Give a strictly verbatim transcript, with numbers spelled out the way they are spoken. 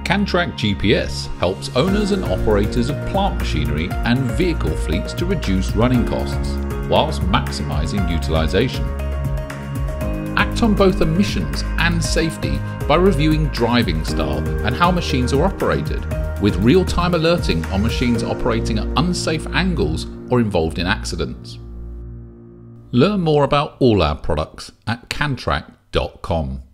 CanTrack G P S helps owners and operators of plant machinery and vehicle fleets to reduce running costs, whilst maximising utilisation. Act on both emissions and safety by reviewing driving style and how machines are operated, with real-time alerting on machines operating at unsafe angles or involved in accidents. Learn more about all our products at can track dot com.